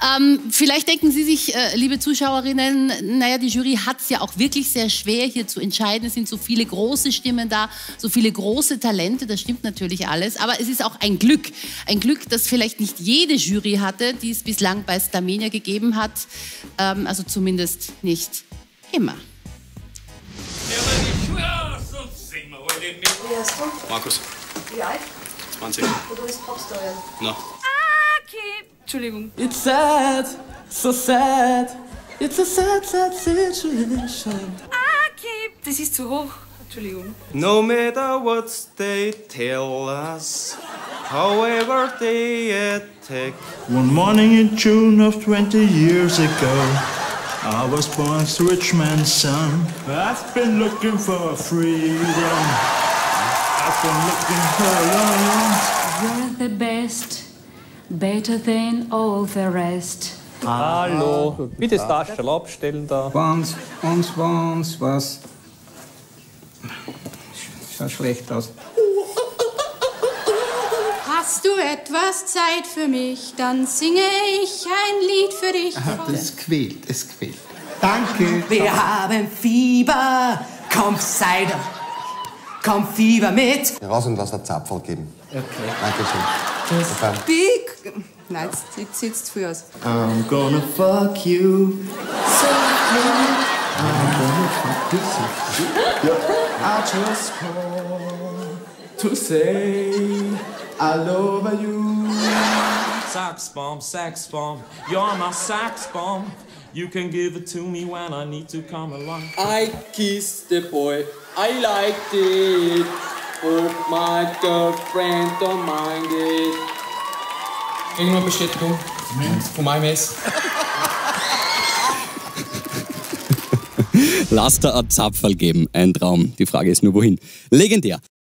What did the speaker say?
Vielleicht denken Sie sich, liebe Zuschauerinnen, naja, die Jury hat es ja auch wirklich sehr schwer, hier zu entscheiden. Es sind so viele große Stimmen da, so viele große Talente, das stimmt natürlich alles. Aber es ist auch ein Glück, das vielleicht nicht jede Jury hatte, die es bislang bei Starmania gegeben hat. Also zumindest nicht immer. Wie heißt du? Markus. Wie alt? 20. Oder bist Popstar? No. Okay. Entschuldigung. It's sad, so sad. It's a sad, sad situation. Okay. Das ist zu hoch. Entschuldigung. No matter what they tell us, however they attack. One morning in June of 20 years ago, I was born as a rich man's son. I've been looking for freedom. I've been looking for love. You're the best, better than all the rest. Hallo, bitte das Taschel abstellen da. Was? Schaut schlecht aus. Hast du etwas Zeit für mich, dann singe ich ein Lied für dich. Es quält. Danke. Wir haben Fieber, komm Cider, komm Fieber mit. Raus und lass ein Zapferl geben. Okay. Dankeschön. Big. Nein, jetzt sitzt früh aus. I'm gonna fuck you. So I'm gonna fuck you so I just want to say I love you. Sax bomb, you're my sax bomb. You can give it to me when I need to come along. I kissed the boy, I liked it. Hope my girlfriend don't mind it. Irgendeine Bestätigung von meinem Mess. Lass da ein Zapferl geben, ein Traum. Die Frage ist nur, wohin. Legendär.